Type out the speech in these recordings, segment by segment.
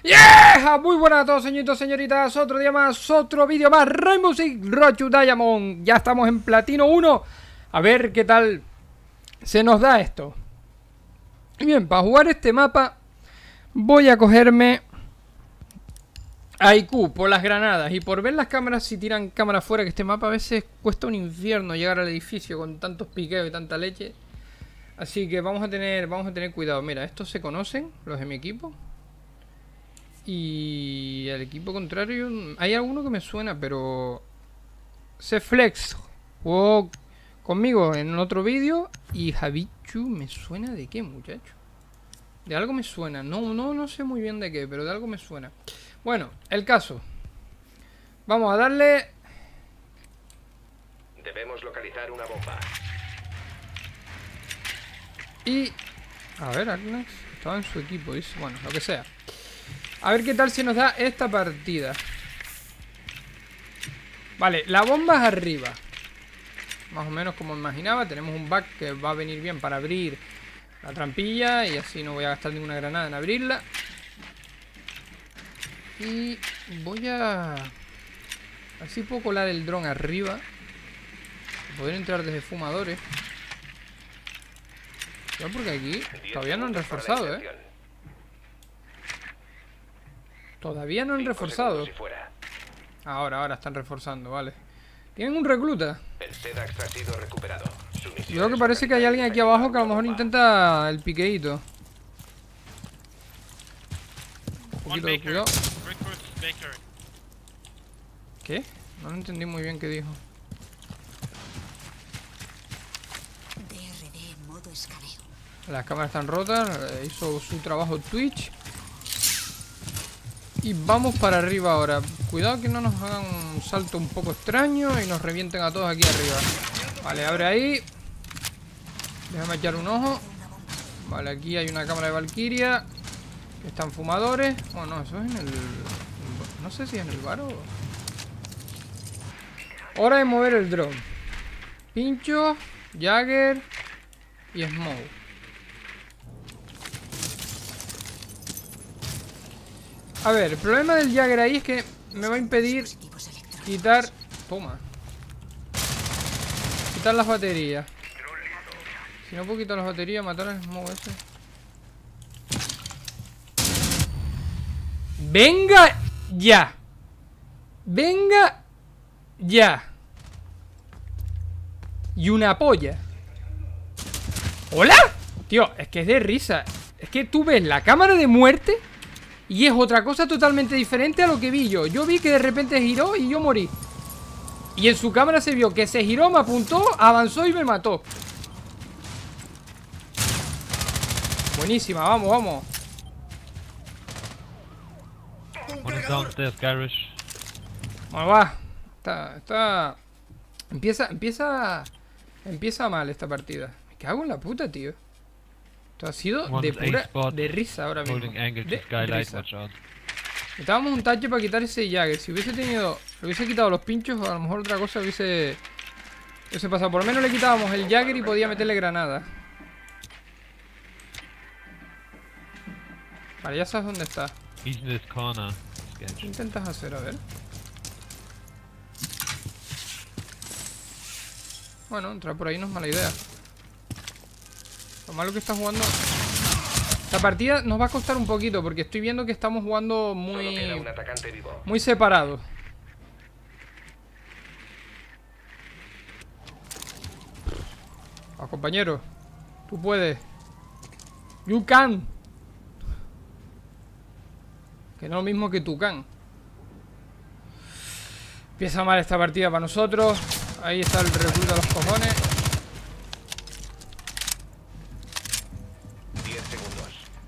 ¡Yeah! Muy buenas a todos, señoritos, señoritas. Otro día más, otro vídeo más. Rainbow Six Road to Diamond. Ya estamos en Platino 1. A ver qué tal se nos da esto. Y bien, para jugar este mapa voy a cogerme a IQ por las granadas y por ver las cámaras si tiran cámaras fuera, que este mapa a veces cuesta un infierno llegar al edificio con tantos piqueos y tanta leche. Así que vamos a tener cuidado. Mira, estos se conocen, los de mi equipo. Y el equipo contrario, hay alguno que me suena, pero Cflex jugó conmigo en otro vídeo. Y Javichu me suena de qué, muchacho. De algo me suena, no sé muy bien de qué, pero de algo me suena. Bueno, el caso. Vamos a darle. Debemos localizar una bomba. Y a ver, Agnes estaba en su equipo, dice, bueno, lo que sea. A ver qué tal se nos da esta partida. Vale, la bomba es arriba. Más o menos como imaginaba. Tenemos un back que va a venir bien para abrir la trampilla. Y así no voy a gastar ninguna granada en abrirla. Y voy a... así puedo colar el dron arriba. Poder entrar desde fumadores. Ya, porque aquí todavía no han reforzado, Todavía no han reforzado. Ahora están reforzando, vale. Tienen un recluta. El SEDAX ha sido recuperado. Yo creo que parece que hay alguien aquí abajo que a lo mejor intenta el piqueíto. Un poquito de cuidado. ¿Qué? No lo entendí muy bien qué dijo. Las cámaras están rotas. Hizo su trabajo Twitch. Y vamos para arriba ahora. Cuidado que no nos hagan un salto un poco extraño y nos revienten a todos aquí arriba. Vale, abre ahí. Déjame echar un ojo. Vale, aquí hay una cámara de Valkyria. Están fumadores. Bueno, no, eso es en el... no sé si es en el bar o... Hora de mover el drone. Pincho, Jagger y Smoke. A ver, el problema del Jagger ahí es que me va a impedir quitar... Toma. Quitar las baterías. Si no puedo quitar las baterías, matar al Smoke ese. ¡Venga ya! ¡Venga ya! Y una polla. ¿Hola? Tío, es que es de risa. Es que tú ves la cámara de muerte y es otra cosa totalmente diferente a lo que vi yo. Yo vi que de repente giró y yo morí. Y en su cámara se vio que se giró, me apuntó, avanzó y me mató. Buenísima, vamos, vamos. Bueno, va. Está... Empieza mal esta partida. Me cago en la puta, tío. Esto ha sido de pura... de risa ahora mismo. De risa. Necesitábamos un tache para quitar ese Jagger. Si hubiese tenido... le hubiese quitado los pinchos, a lo mejor otra cosa hubiese pasado. Por lo menos le quitábamos el Jagger y podía meterle granada. Vale, ya sabes dónde está. ¿Qué intentas hacer? A ver. Bueno, entrar por ahí no es mala idea. Lo malo que está jugando... esta partida nos va a costar un poquito porque estoy viendo que estamos jugando muy separados. Vamos, compañero. Tú puedes. You can. Que no es lo mismo que tu can. Empieza mal esta partida para nosotros. Ahí está el recluta de los cojones. 10 segundos.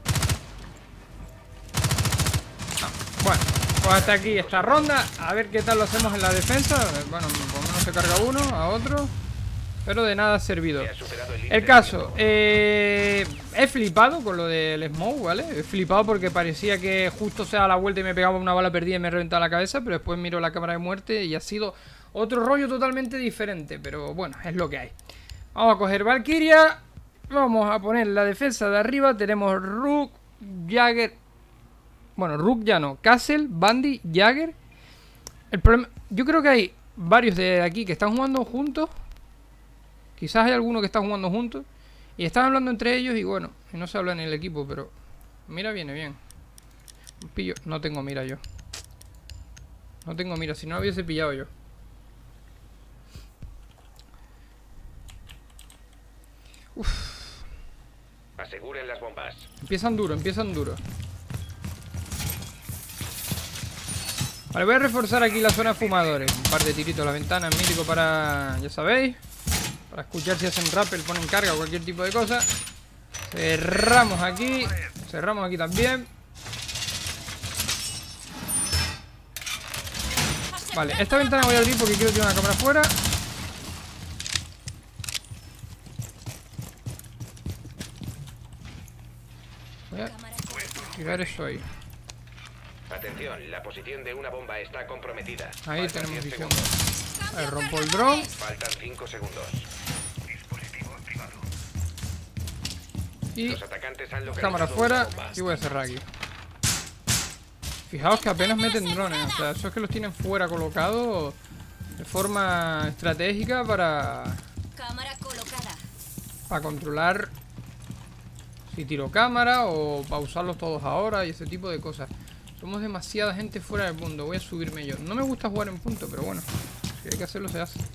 Bueno, pues hasta aquí esta ronda. A ver qué tal lo hacemos en la defensa. Bueno, por lo menos se carga uno, a otro. Pero de nada ha servido. El caso, he flipado con lo del Smoke, ¿vale? He flipado porque parecía que justo se daba la vuelta y me pegaba una bala perdida y me reventaba la cabeza. Pero después miro la cámara de muerte y ha sido otro rollo totalmente diferente. Pero bueno, es lo que hay. Vamos a coger Valkyria. Vamos a poner la defensa de arriba. Tenemos Rook, Jagger Bueno, Rook ya no. Castle, Bandy, Jagger. El problema... Yo creo que hay varios de aquí que están jugando juntos. Quizás hay alguno que está jugando juntos. Y están hablando entre ellos y bueno, y no se habla en el equipo, pero... Mira, viene bien. Pillo... No tengo mira yo. No tengo mira, si no hubiese pillado yo. Aseguren las bombas. Empiezan duro, empiezan duro. Vale, voy a reforzar aquí la zona de fumadores. Un par de tiritos a la ventana, mítico para... Ya sabéis. Para escuchar si hacen rappel, ponen carga o cualquier tipo de cosa. Cerramos aquí. Cerramos aquí también. Vale, esta ventana voy a abrir porque quiero tirar una cámara afuera. Voy a tirar eso ahí. Atención, la posición de una bomba está comprometida. Ahí Faltan tenemos 10 visión. segundos. A ver, rompo el dron. Faltan 5 segundos. Y Los atacantes han localizado cámara una afuera. bomba. Y voy a cerrar aquí. Fijaos que apenas meten drones. O sea, eso es que los tienen fuera colocados de forma estratégica para Cámara colocada. controlar si tiro cámara o pausarlos todos ahora y ese tipo de cosas. Somos demasiada gente fuera del mundo. Voy a subirme yo. No me gusta jugar en punto, pero bueno, si hay que hacerlo, se hace.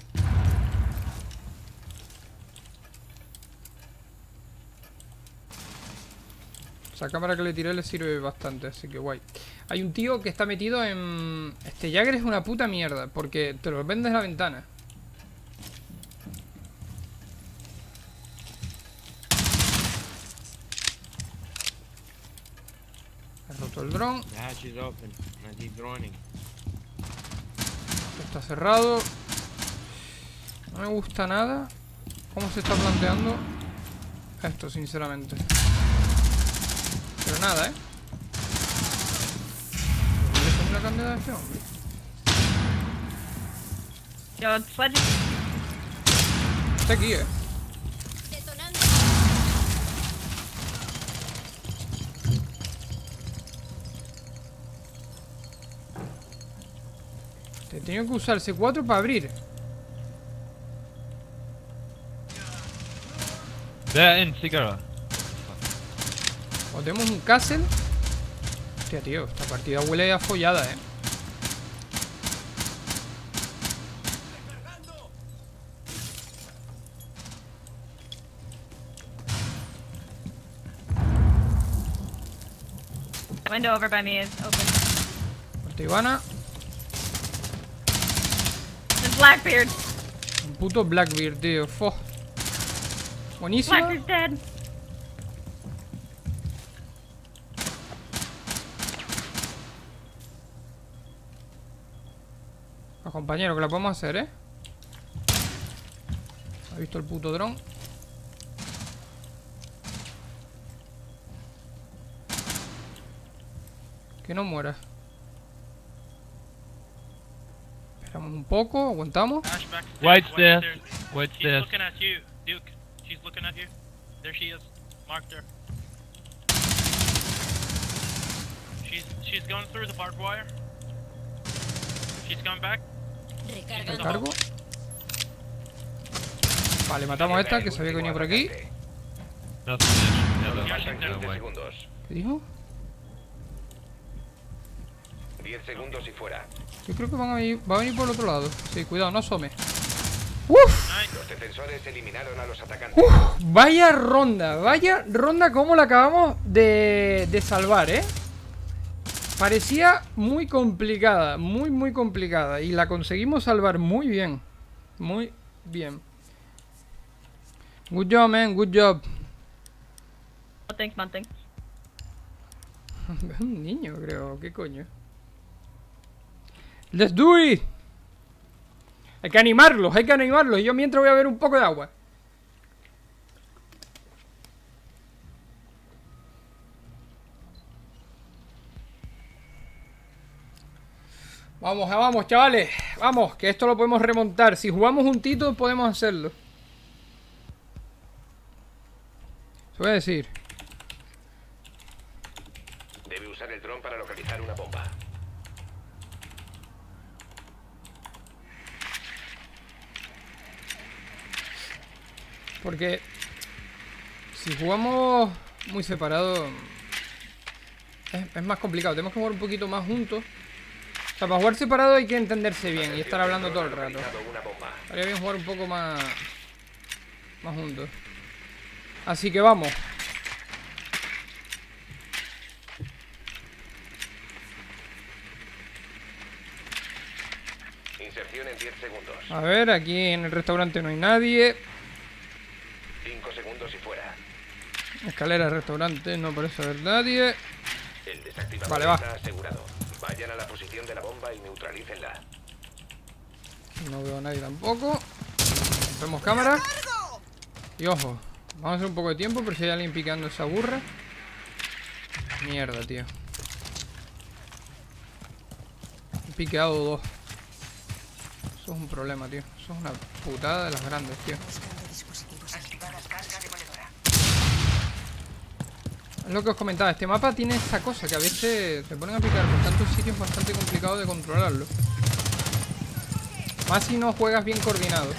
Esa cámara que le tiré le sirve bastante, así que guay. Hay un tío que está metido en... Este Jagger es una puta mierda, porque te lo ven desde la ventana. He roto el dron. The hatch is open. I keep droning. Esto está cerrado. No me gusta nada cómo se está planteando esto, sinceramente. Pero nada, ¿eh? ¿Le pongo la candela de este hombre? Yo, sledge. Está aquí, ¿eh? Detonando. Te he tenido que usar el C4 para abrir. They're in cigarette. O tenemos un castle. Hostia, tío, esta partida huele a follada, ¿eh? Window over by me is open. Puerta Ivana. There's Blackbeard. Un puto Blackbeard, tío. Fo. Buenísimo. Blackbeard's dead. Los compañeros, que la podemos hacer, ¿eh? ¿Ha visto el puto dron? Que no muera. Esperamos un poco, aguantamos. Ashback stairs, White stairs. stairs. White She's stairs. looking at you, Duke. She's looking at you. There she is. Marked her. She's going through the barbed wire. She's coming back. Recargando. Recargo. Vale, matamos a esta que sabía que venía por aquí. Nothing there. Yeah, Faltan that's 15 no way. segundos. ¿Qué dijo? 10 segundos y fuera. Yo creo que va a venir por el otro lado. Sí, cuidado, no asome. ¡Uf! Los defensores eliminaron a los atacantes. Vaya ronda como la acabamos de salvar, ¿eh? Parecía muy complicada, muy complicada. Y la conseguimos salvar muy bien. Muy bien. Good job, man, good job. Thanks, man, thanks. Es un niño, creo. ¿Qué coño? Let's do it. Hay que animarlos, hay que animarlos. Y yo mientras voy a ver un poco de agua. Vamos, chavales. Vamos, que esto lo podemos remontar. Si jugamos juntito, podemos hacerlo. Se voy a decir. Debe usar el dron para localizar localizar una bomba. Porque si jugamos muy separados es más complicado. Tenemos que jugar un poquito más juntos. O sea, para jugar separado hay que entenderse bien y estar hablando todo el rato. Una bomba. Estaría bien jugar un poco más juntos. Así que vamos. Inserción en 10 segundos. A ver, aquí en el restaurante no hay nadie. 5 segundos y fuera. Escalera del restaurante, no parece haber nadie. El desactivador Vale, va. está asegurado. Vayan a la posición de la bomba y neutralícenla. No veo a nadie tampoco. Rompemos cámara. Y ojo, vamos a hacer un poco de tiempo por si hay alguien picando esa burra. Mierda, tío. He piqueado 2. Eso es un problema, tío. Eso es una putada de las grandes, tío. Es lo que os comentaba. Este mapa tiene esta cosa que a veces te ponen a picar por tantos sitios bastante complicado de controlarlo. Más si no juegas bien coordinado.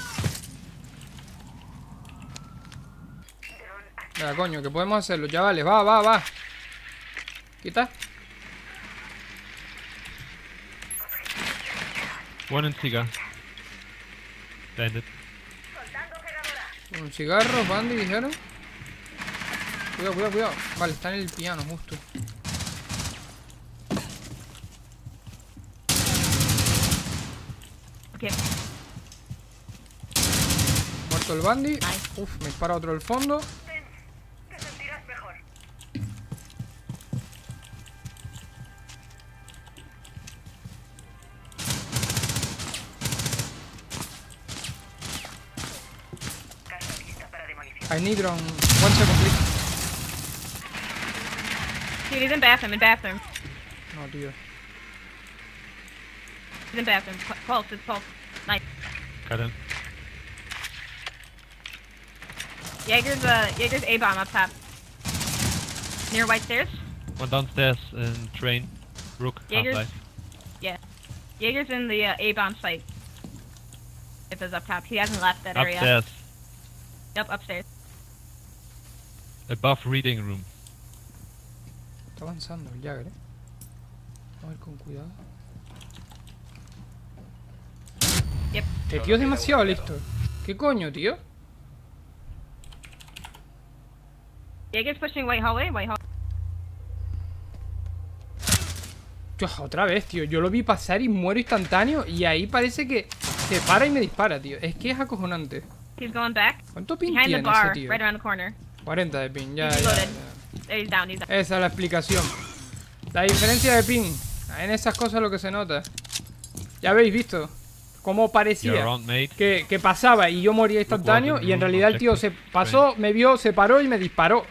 Venga, coño, que podemos hacerlo, chavales. Va. Quita. One in cigar. Landed. Un cigarro, Bandy, dijeron. Cuidado. Vale, está en el piano, justo. Okay. Muerto el Bandy. Uf, me dispara otro del fondo. I need on 1 second, please. Dude, he's in bathroom. No, tío. He's in bathroom. Pulse, it's pulse. Nice. Cut him. Jaeger's A-bomb up top. Near white stairs. One downstairs in train. Rook, Jaeger's- half-life. Yeah. Jaeger's in the A-bomb site. If it's up top. He hasn't left that area. Upstairs. Yep, upstairs. Above reading room. Está avanzando el Jagger, A ver con cuidado. Yep. Este tío es demasiado listo. ¿Qué coño, tío? Jaeger's pushing white hallway. Dios, otra vez, tío. Yo lo vi pasar y muero instantáneo. Y ahí parece que se para y me dispara, tío. Es que es acojonante. He's going back. ¿Cuánto ping Behind the tiene ese bar, tío? right around the corner. 40 de ping, ya. He's loaded. He's down. Esa es la explicación. La diferencia de ping. En esas cosas lo que se nota. Ya habéis visto cómo You're parecía around, mate. que pasaba y yo moría instantáneo. Y en realidad el tío se pasó, me vio, se paró y me disparó.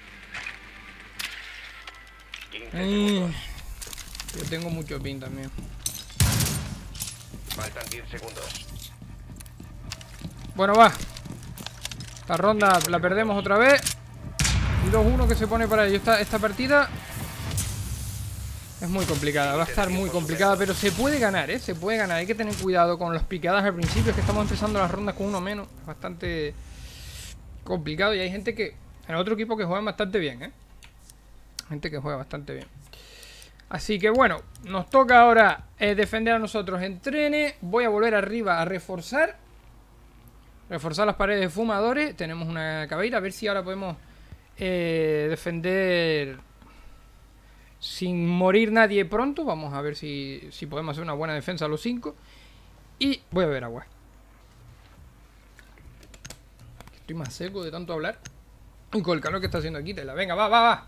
15 segundos. Yo tengo mucho ping también. Faltan 10 segundos. Bueno, va. Esta ronda la perdemos otra vez. Y 2-1 que se pone para ello. Esta partida es muy complicada. Va a estar muy complicada. Pero se puede ganar, Se puede ganar. Hay que tener cuidado con las picadas al principio. Es que estamos empezando las rondas con uno menos. Es bastante complicado. Y hay gente que... En otro equipo que juegan bastante bien, Gente que juega bastante bien. Así que bueno, nos toca ahora defender a nosotros en trenes. Voy a volver arriba a reforzar las paredes de fumadores. Tenemos una cabeira. A ver si ahora podemos defender sin morir nadie pronto. Vamos a ver si podemos hacer una buena defensa a los 5. Y voy a beber agua. Estoy más seco de tanto hablar. Y con el calor que está haciendo aquí, tela. Venga, va.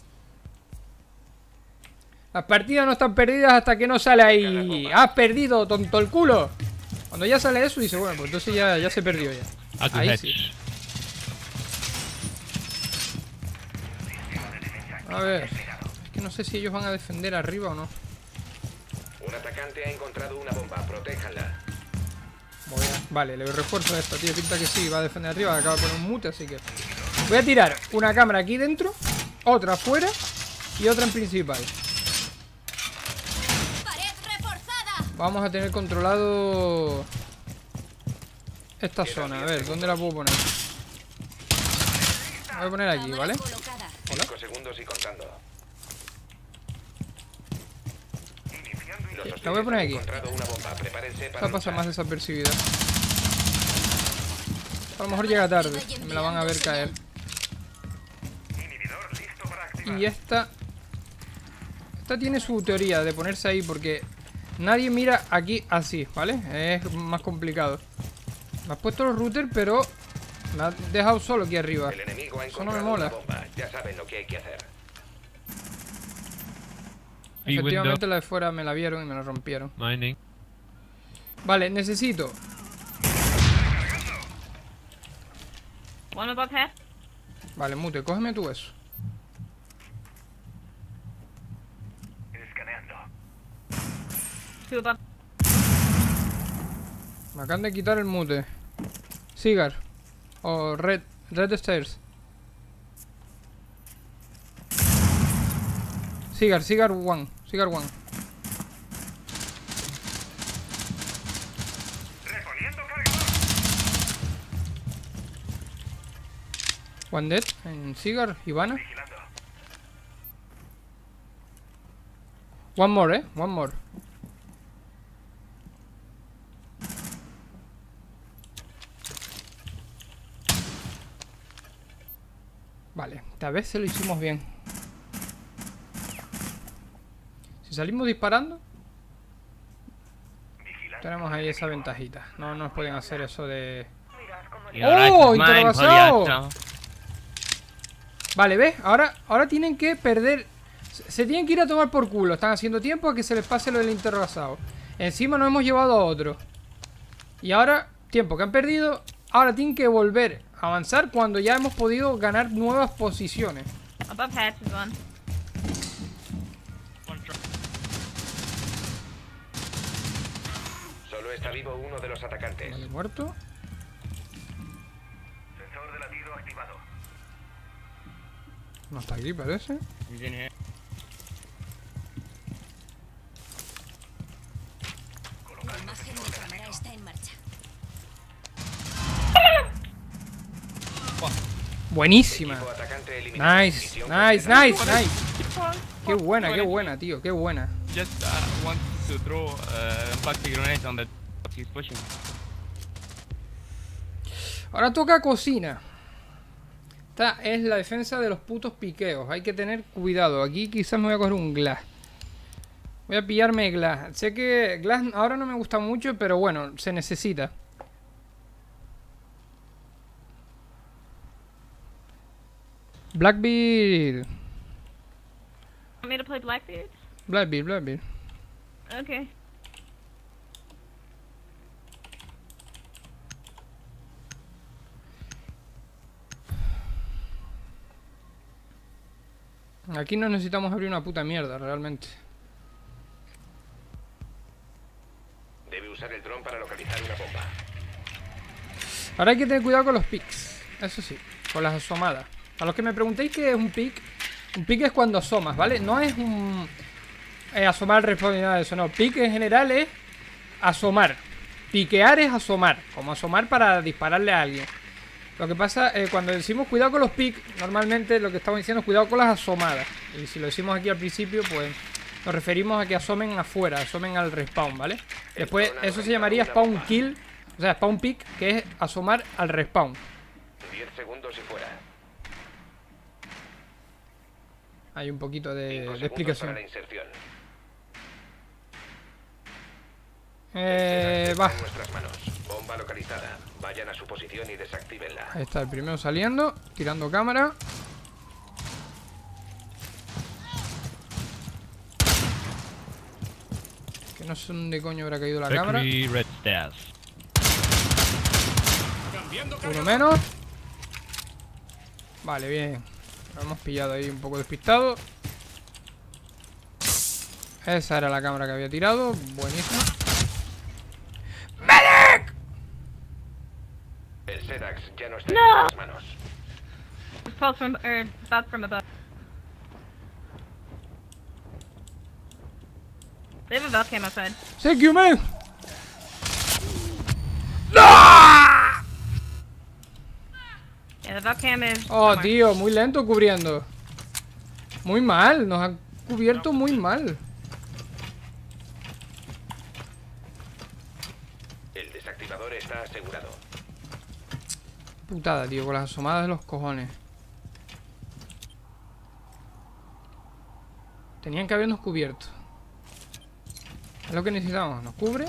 Las partidas no están perdidas hasta que no sale ahí. ¡Has perdido, tonto el culo! Cuando ya sale eso, dice, bueno, pues entonces ya se perdió ya. At the Ahí hatch. sí. A ver. Es que no sé si ellos van a defender arriba o no. Un atacante ha encontrado una bomba. Protéjanla. Vale, le refuerzo a esta, tío. Pinta que sí, va a defender arriba. Acaba de poner un mute, así que... Voy a tirar una cámara aquí dentro, otra afuera y otra en principal. vamos a tener controlado esta zona. A ver, ¿dónde la puedo poner? La voy a poner aquí, ¿vale? Cámara colocada. 5 segundos y contando. Los La voy a poner aquí. hostiles han encontrado una bomba. Prepárense para Esta pasa luchar. más desapercibida. A lo mejor llega tarde. Me la van a ver caer. Y esta tiene su teoría de ponerse ahí porque nadie mira aquí así, ¿vale? Es más complicado. Me has puesto los routers, pero me has dejado solo aquí arriba. El enemigo ha Eso no me encontrado una mola. bomba. Ya saben lo que hay que hacer. B window. Efectivamente la de fuera me la vieron y me la rompieron. Mining. Vale, necesito. One above head. Vale, Mute, cógeme tú eso. Two above. Me acaban de quitar el mute. Cigar. O Red Stairs. Cigar one. Cigar one. One dead en Cigar, Ivana. One more, one more. Vale, esta vez se lo hicimos bien. Si salimos disparando, tenemos ahí esa ventajita. No nos pueden hacer eso de... ¡Oh! ¡Interrogado! Vale, ¿ves? Ahora tienen que perder... Se tienen que ir a tomar por culo. Están haciendo tiempo a que se les pase lo del interrogado. Encima nos hemos llevado a otro. Y ahora, tiempo que han perdido. Ahora tienen que volver a avanzar cuando ya hemos podido ganar nuevas posiciones. Above hatch is one. One drop. Solo está vivo uno de los atacantes. Vale, muerto. Sensor de latido activado. No está aquí, parece. He's in here. La imagen de cámara está en marcha. Buenísima. Equipo atacante eliminado. Nice, Misión nice, completa. nice, nice. Qué buena, tío, qué buena. Just wants to throw impact grenade on the he's pushing. Ahora toca cocina. Esta es la defensa de los putos piqueos. Hay que tener cuidado. Aquí quizás me voy a coger un glass. Voy a pillarme glass. Sé que glass ahora no me gusta mucho, pero bueno, se necesita. Blackbeard. Want me to play Blackbeard? Blackbeard. Okay. Aquí no necesitamos abrir una puta mierda, realmente. Debe usar el dron para localizar una bomba. Ahora hay que tener cuidado con los pics. Eso sí, con las asomadas. A los que me preguntéis qué es un pic es cuando asomas, ¿vale? No es un... asomar al respawn ni nada de eso, no. Pic en general es asomar. Piquear es asomar. Como asomar para dispararle a alguien. Lo que pasa, cuando decimos cuidado con los pics, normalmente lo que estamos diciendo es cuidado con las asomadas. Y si lo decimos aquí al principio, pues nos referimos a que asomen afuera, asomen al respawn, ¿vale? Después, eso se llamaría spawn kill, o sea, spawn pick, que es asomar al respawn. 10 segundos y fuera. Hay un poquito 5 de segundos explicación. para la inserción. Va. En nuestras manos. Bomba localizada. Vayan a su posición y desactívenla. Ahí está el primero saliendo, tirando cámara. Que no sé dónde coño habrá caído la cámara. Factory red stairs. Uno menos. Vale, bien. Lo hemos pillado ahí un poco despistado. Esa era la cámara que había tirado. Buenísimo. ¡Medic! El Sedax ya no está No. en nuestras manos. Pulse from that's from above. They have a Velcam outside. Thank you, man. ¡Ah! Yeah, the Velcam is. Oh, somewhere. tío, muy lento cubriendo. Muy mal, nos han cubierto muy mal. El desactivador está asegurado. Putada, tío, con las asomadas de los cojones. Tenían que habernos cubierto. Es lo que necesitamos. ¿Nos cubre?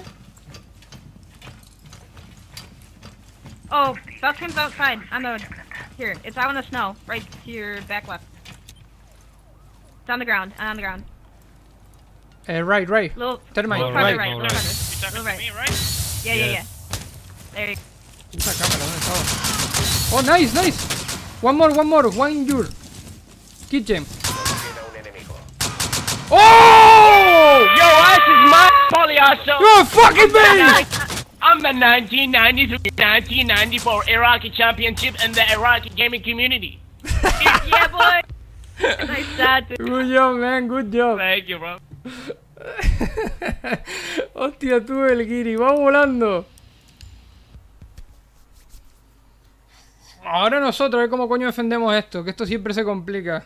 Oh, Velcam's outside. On the. Here, it's out in the snow. Right to your back left. It's on the ground. On the ground. Right. Little. Termite, All Farther right. right. all Little right. farther. You're talking Little to me, right. right? Yeah, yeah, Yes. yeah. There you go. Puta cámara, ¿dónde estaba? Oh, nice. One more. One in your kitchen. Queda un enemigo. Oh! Yo, this is my Polyasso. You're fucking me! I'm the 1993-1994 Iraqi Championship in the Iraqi gaming community. Yeah, boy. Nice shot, dude. Good job, man. Good job. Thank you, bro. Hostia, tú el Giri. Va volando. Ahora nosotros, a ver cómo coño defendemos esto. Que esto siempre se complica.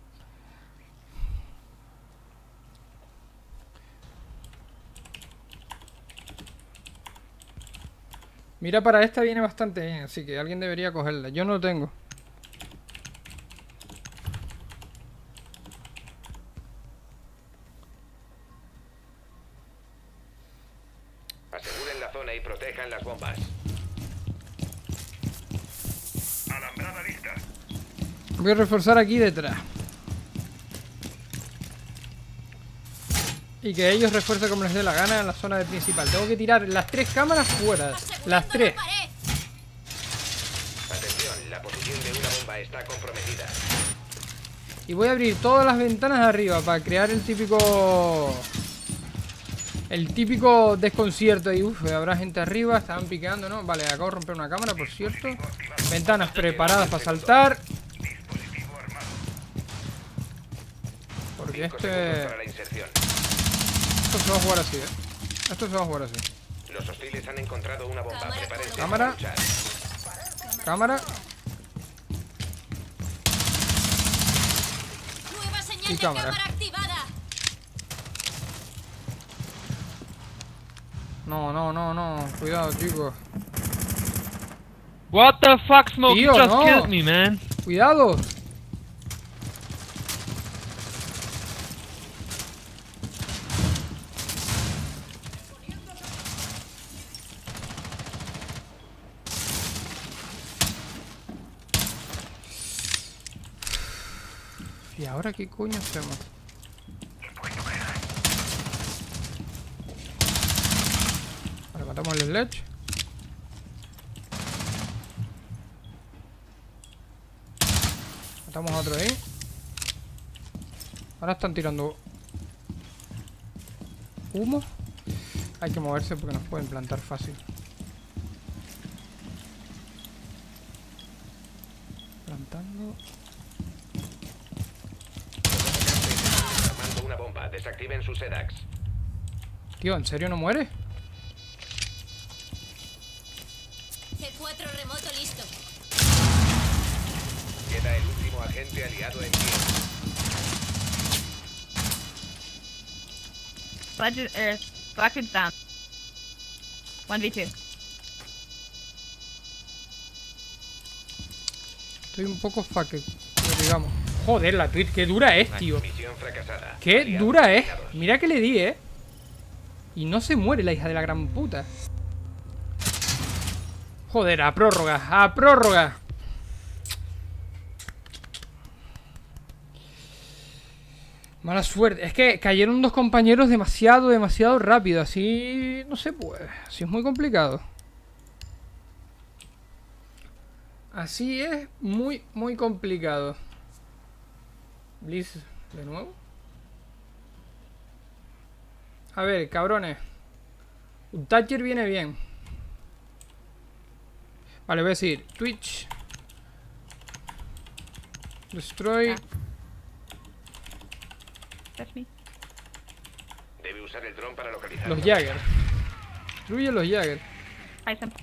Mira, para esta viene bastante bien, así que alguien debería cogerla. Yo no lo tengo. Aseguren la zona y protejan las bombas. Alambrada lista. Voy a reforzar aquí detrás. Y que ellos refuercen como les dé la gana en la zona de principal. Tengo que tirar las 3 cámaras fuera. Las 3. Atención, la posición de una bomba está comprometida. Y voy a abrir todas las ventanas de arriba para crear el típico... El típico desconcierto. Y uff, habrá gente arriba. Estaban piqueando, ¿no? Vale, acabo de romper una cámara, por cierto. Ventanas preparadas para saltar. Porque 5 segundos para esto la inserción. se va a jugar así, Esto se va a jugar así. Los hostiles han encontrado una bomba. Cámara. Prepárense Cámara. para luchar. Cámara. Nueva señal Y de cámara. cámara activada. No. Cuidado, chicos. What the fuck, Smoke? Tío, You just no. killed me, man. Cuidado. ¿Y ahora qué coño hacemos? Vale, matamos el sledge. Matamos a otro ahí. Ahora están tirando humo. Hay que moverse porque nos pueden plantar fácil. Plantando. Armando una bomba. Desactiven sus SEDAX. Tío, ¿en serio no muere? C4 remoto listo. Queda el último agente aliado en pie. Black is down. 1v2. Estoy un poco digamos. Joder, la Twitch, qué dura es, tío. Misión fracasada. Qué Aliados dura es. eliminados. Mira que le di, Y no se muere la hija de la gran puta. Joder, a prórroga, a prórroga. Mala suerte. Es que cayeron 2 compañeros demasiado rápido. Así no se puede. Así es muy complicado. Así es muy complicado. Blitz de nuevo. A ver, cabrones. Un Thatcher viene bien. Vale, voy a decir Twitch. Destroy. That's me. Debe usar el dron para localizar. Los Jagger. Destruye los Jagger. Hi, Sam.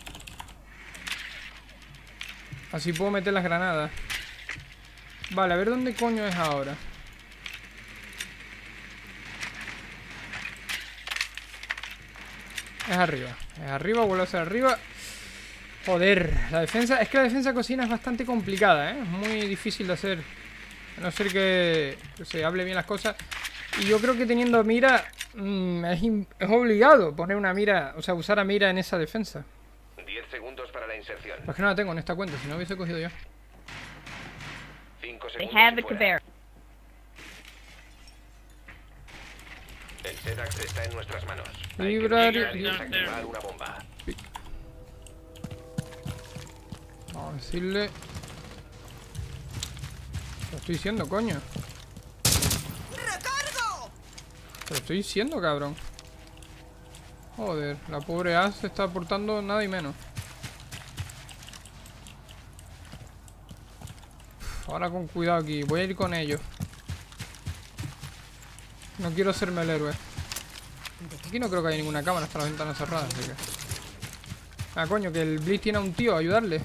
Así puedo meter las granadas. Vale, a ver dónde coño es ahora. Es arriba. Es arriba, vuelve a ser arriba. Joder, la defensa... Es que la defensa cocina es bastante complicada, ¿eh? Es muy difícil de hacer. A no ser que se hable bien las cosas. Y yo creo que teniendo mira... es obligado poner una mira... O sea, usar a mira en esa defensa. 10 segundos para la inserción. Pues que no la tengo en esta cuenta, si no hubiese cogido yo. 5 They segundos. have y the fuera. Caveira. El SEDAX está en nuestras manos. Librar- Hay que desactivar una bomba. Vamos a decirle... Lo estoy diciendo, coño. Te lo estoy diciendo, cabrón. Joder, la pobre A se está aportando nada y menos. Ahora con cuidado aquí, voy a ir con ellos. No quiero hacerme el héroe. Aquí no creo que haya ninguna cámara, está la ventana cerrada, así que... Ah, coño, que el Blitz tiene a un tío a ayudarle.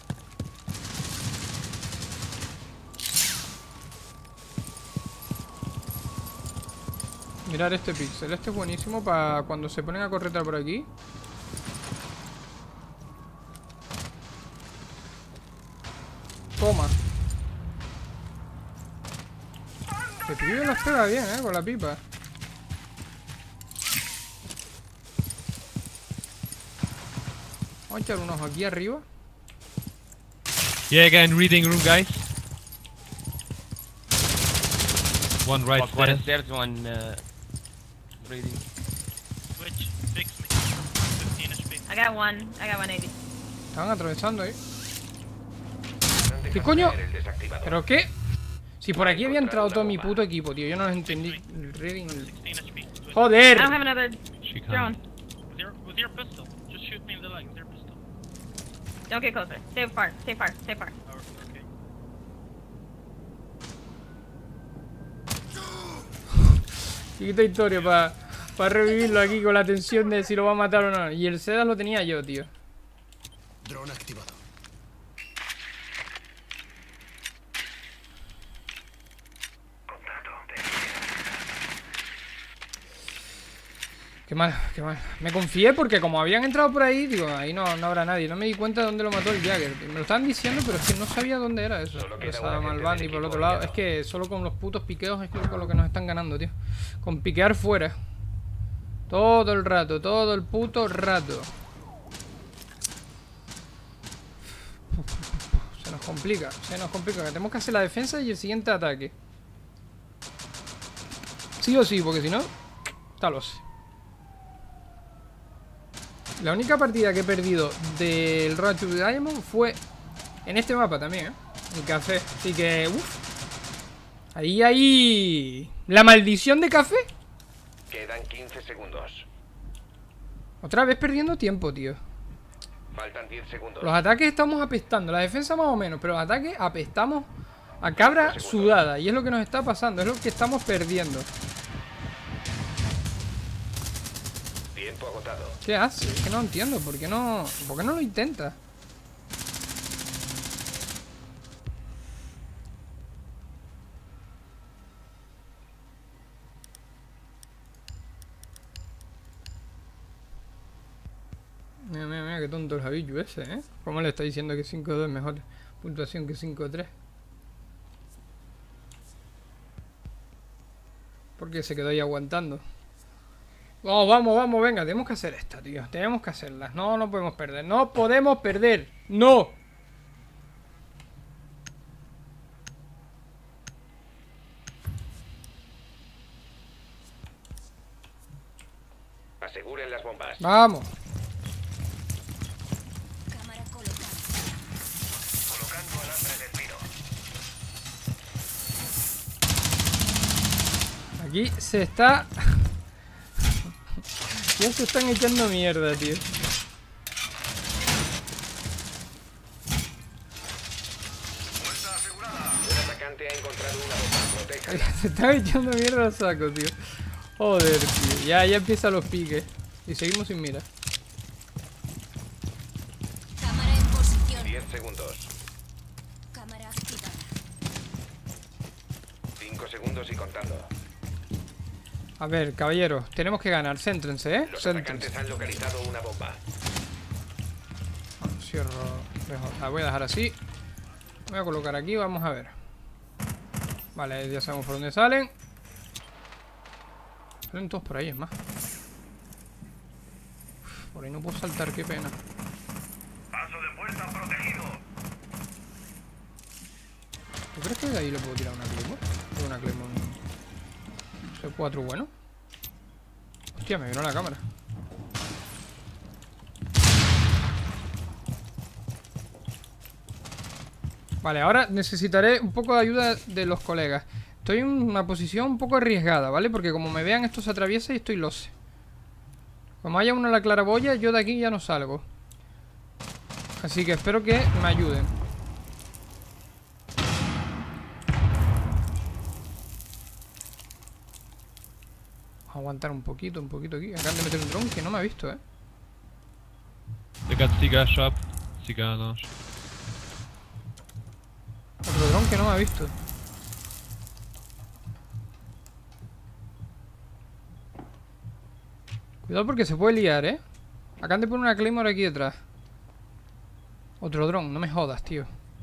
Mirar este pixel, este es buenísimo para cuando se ponen a corretar por aquí. Toma. Que pibe los pega bien, con la pipa. Vamos a echar unos aquí arriba. Yeah, again, reading room, guys. One right One stairs. stairs, one breathing. Switch, fix me. 15 HP. I got one 80. Estaban atravesando ahí. Importante ¿Qué coño? cambiar el desactivador. ¿Pero qué? Si por aquí había entrado todo mi puto equipo, tío. Yo no los entendí. El reading... 16 HP. Switch. I don't ¡Joder! have another She drone. can't. With your pistol. Just shoot me in the leg with your pistol. Don't get closer. Stay far. Stay far. Stay far. Oh, okay. Chiquita historia para revivirlo aquí con la tensión de si lo va a matar o no. Y el Sedas lo tenía yo, tío. Dron activado. Qué mal, qué mal. Me confié porque como habían entrado por ahí, digo, ahí no habrá nadie. No me di cuenta de dónde lo mató el Jagger. Me lo estaban diciendo, pero es que no sabía dónde era eso. Solo queda Esa un agente Malbandi del por el equipo otro lado. aliado. Es que solo con los putos piqueos es con lo que nos están ganando, tío. Con piquear fuera. Todo el rato, todo el puto rato. Se nos complica, que tenemos que hacer la defensa y el siguiente ataque. Sí o sí, porque si no, talos. La única partida que he perdido del Road to Diamond fue en este mapa también, en café. Así que, uff. Ahí. La maldición de café. Quedan 15 segundos. Otra vez perdiendo tiempo, tío. Faltan 10 segundos. Los ataques estamos apestando, la defensa más o menos, pero los ataques apestamos a cabra sudada. Y es lo que nos está pasando, es lo que estamos perdiendo. Tiempo agotado. ¿Qué hace? Es que no entiendo, ¿por qué no lo intenta? Mira, mira, mira, qué tonto el Javillo ese, ¿eh? ¿Cómo le está diciendo que 5-2 es mejor puntuación que 5-3? Porque se quedó ahí aguantando. Vamos, vamos, vamos, venga, tenemos que hacer esta, tío. Tenemos que hacerlas. No, no podemos perder. No podemos perder. ¡No! Aseguren las bombas. Vamos. Cámara colocada. Colocando alambre de tiro. Aquí se está... Ya se están echando mierda, tío. Un atacante ha encontrado una bomba. Protéjala. Se están echando mierda a saco, tío. Joder, tío. Ya empiezan los piques. Y seguimos sin mira. Cámara en posición. 10 segundos. Cámara activada. 5 segundos y contando. A ver, caballeros, tenemos que ganar. Céntrense, ¿eh? Los Céntrense. atacantes han localizado una bomba. Cierro. La voy a dejar así. Voy a colocar aquí, vamos a ver. Vale, ya sabemos por dónde salen. Salen todos por ahí, es más. Uf, por ahí no puedo saltar, qué pena. Paso de puerta protegido. ¿Tú crees que de ahí le puedo tirar una Claymore? Una Claymore. C4 bueno. Hostia, me vino la cámara. Vale, ahora necesitaré un poco de ayuda de los colegas. Estoy en una posición un poco arriesgada, ¿vale? Porque como me vean esto se atraviesa y estoy lose. Como haya uno a la claraboya, yo de aquí ya no salgo. Así que espero que me ayuden. Vamos a aguantar un poquito aquí. Acaban de meter un dron que no me ha visto, ¿eh? They got cigar shop. Ciganos. Otro dron que no me ha visto. Cuidado porque se puede liar, ¿eh? Acaban de poner una Claymore aquí detrás. Otro dron, no me jodas, tío.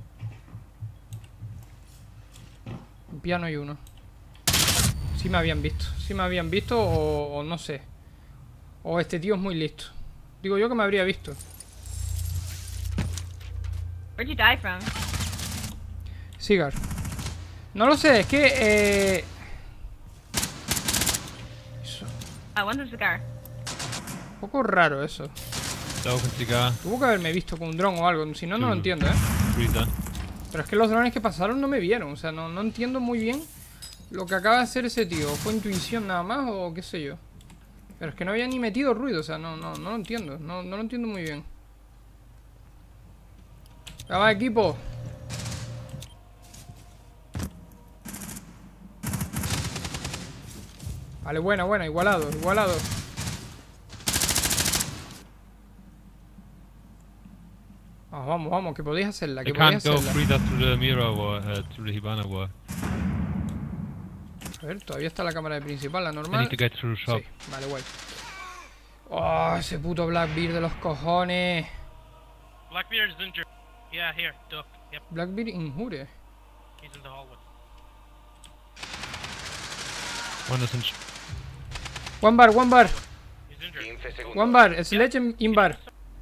Un piano y uno. Sí me habían visto. Sí me habían visto o no sé. O este tío es muy listo. Digo yo que me habría visto. Where'd you die from? Cigar. No lo sé, es que I want the cigar. un poco raro eso. Da auch ein Cigar. Tuvo que haberme visto con un dron o algo. Si no, no lo entiendo, ¿eh? Freezer. Pero es que los drones que pasaron no me vieron. O sea, no entiendo muy bien lo que acaba de hacer ese tío. ¿Fue intuición nada más o qué sé yo? Pero es que no había ni metido ruido. O sea, no lo entiendo. No lo entiendo muy bien. Ya va, equipo. Vale, buena, igualado. Vamos, que podéis hacerla, I que podéis can't go hacerla. Freezer through the mirror wall, through the Hibana wall. A ver, todavía está la cámara de principal, la I normal. need to get through shop. Sí, vale, guay. Oh, ese puto Blackbeard de los cojones. Blackbeard is injured. Yeah, here, duck. Yep, Blackbeard injure. he's in the hallway. One is in One bar. He's injured. 15 segundos. One bar, sledge in bar.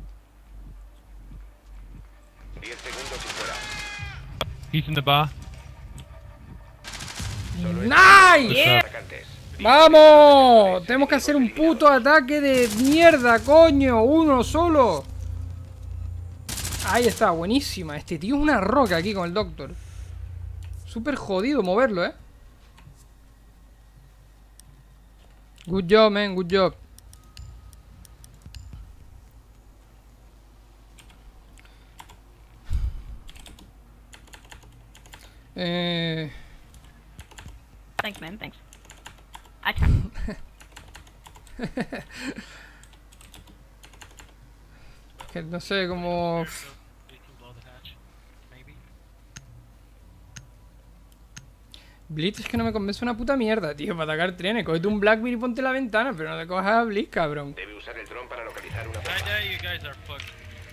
10 segundos y fuera. He's in the bar. ¡Nice! Atacantes. ¡Vamos! Tenemos que hacer un puto ataque de mierda, coño. Uno solo. Ahí está, buenísima. Este tío es una roca aquí con el Doctor. Súper jodido moverlo, ¿eh? Good job, man, good job. Thanks, man. Thanks. I tried. Que no sé cómo... We can blow the hatch. Maybe. Blitz es que no me convence una puta mierda, tío, para atacar trenes. Cógete un Blackbeard y ponte la ventana, pero no te cojas a Blitz, cabrón. Debe usar el dron para localizar una bomba. You guys are fucked.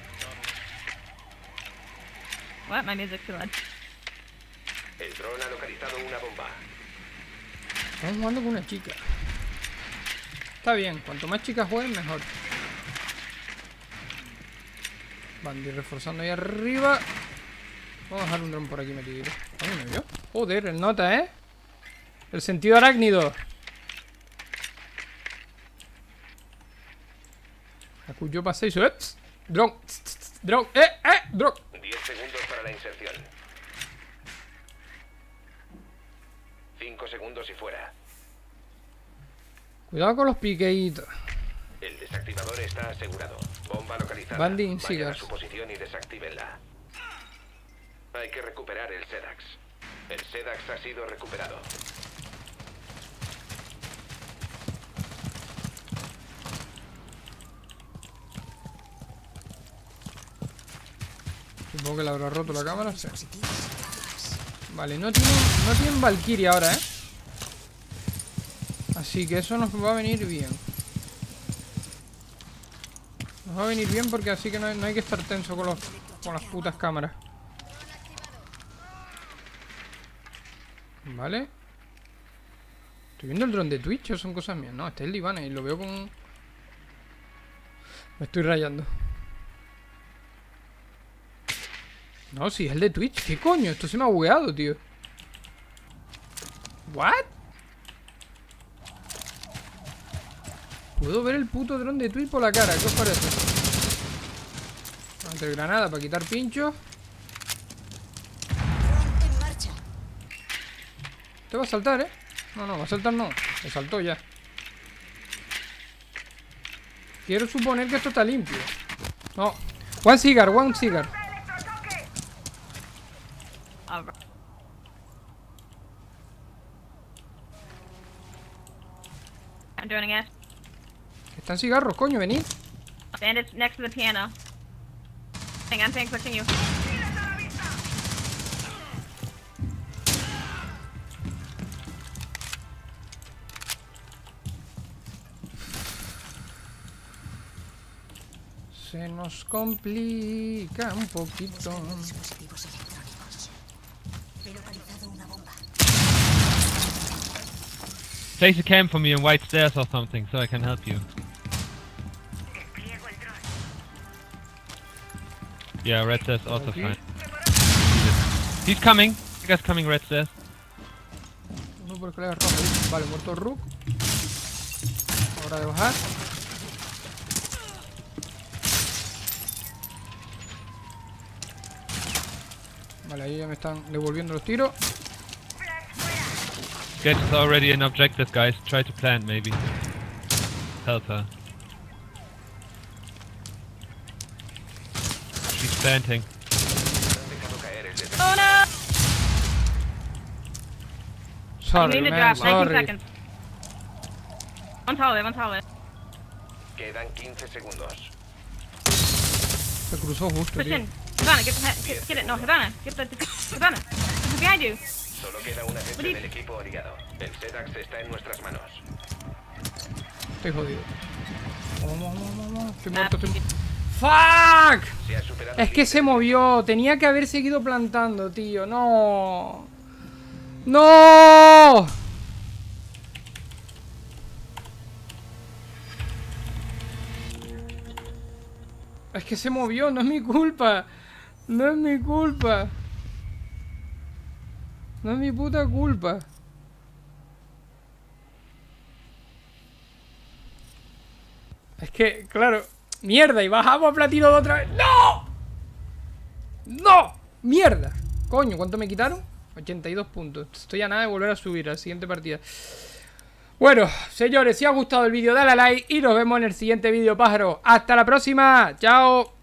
What? My music's too loud. El dron ha localizado una bomba. Estamos jugando con una chica. Está bien, cuanto más chicas jueguen, mejor. Bandy reforzando ahí arriba. Vamos a dejar un dron por aquí metido. ¿A mí me vio? Joder, el nota, ¿eh? El sentido arácnido. A cuyo paséis. Dron. Dron. Dron. 10 segundos para la inserción. 5 segundos y fuera. Cuidado con los piqueitos. El desactivador está asegurado. Bomba localizada. Bandy in Vayan a cigars. su posición y desactívenla. Hay que recuperar el SEDAX. El SEDAX ha sido recuperado. Supongo que le habrá roto la cámara. Sí. Vale, no tienen Valkyrie ahora, ¿eh? Así que eso nos va a venir bien. Nos va a venir bien porque así que no hay que estar tenso con las putas cámaras. Vale. Estoy viendo el dron de Twitch o son cosas mías. No, este es el Ivana y lo veo con... Me estoy rayando. No, sí, es el de Twitch. ¿Qué coño? Esto se me ha bugueado, tío. ¿What? Puedo ver el puto dron de Twitch por la cara. ¿Qué os parece? Ante granada para quitar pinchos. Dron en marcha. Te va a saltar, ¿eh? No, va a saltar no. Me saltó ya. Quiero suponer que esto está limpio. No. One cigar. Alright. I'm doing it. Están cigarros, coño, venid. Bandits next to the piano. I'm pushing you. Se nos complica un poquito. Dispositivos electrónicos. He localizado una bomba. Place a cam for me on white stairs or something, so I can help you. Yeah, red stairs also Okay. fine. He's coming. You guys coming red stairs? Uno por escalera roja. Vale, muerto el Rook. Hora de bajar. Vale, ahí ya me están devolviendo los tiros. Get is already an objective, guys. Try to plant, maybe. Help her. She's planting. Han dejado caer el detector. Oh no! Sorry, You need to man, drop. 19 sorry. seconds. One toilet. Quedan 15 segundos. Se cruzó justo, Push tío. in. Havana, get it. No, Havana. Get the Havana. It's behind you. Solo queda un agente Oye. del equipo aliado. El Sedax está en nuestras manos. Estoy jodido. Vamos. Estoy Ah, muerto, ¡Fuck! Se ha superado Es que se movió. Tenía que haber seguido plantando, tío. No. ¡No! Es que se movió. No es mi culpa. No es mi culpa. No es mi puta culpa. Es que, claro. Mierda, y bajamos a platino de otra vez. ¡No! ¡No! ¡Mierda! Coño, ¿cuánto me quitaron? 82 puntos. Estoy a nada de volver a subir a la siguiente partida. Bueno, señores, si os ha gustado el vídeo, dale a like y nos vemos en el siguiente vídeo, pájaro. ¡Hasta la próxima! ¡Chao!